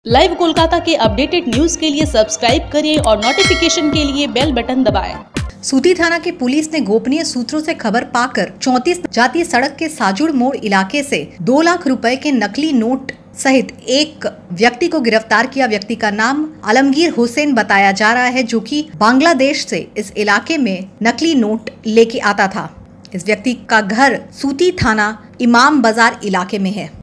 Live Kolkata के updated news के लिए सब्सक्राइब करें और नोटिफिकेशन के लिए बेल बटन दबाएं। सूती थाना की पुलिस ने गोपनीय सूत्रों से खबर पाकर 34 जातीय सड़क के साजुड़ मोड़ इलाके से 2 लाख रुपए के नकली नोट सहित एक व्यक्ति को गिरफ्तार किया। व्यक्ति का नाम आलमगीर हुसैन बताया जा रहा है, जो कि बांग्लादेश से इस इलाके में नकली नोट लेके आता था। इस व्यक्ति का घर सूती थाना इमाम बाजार इलाके में है।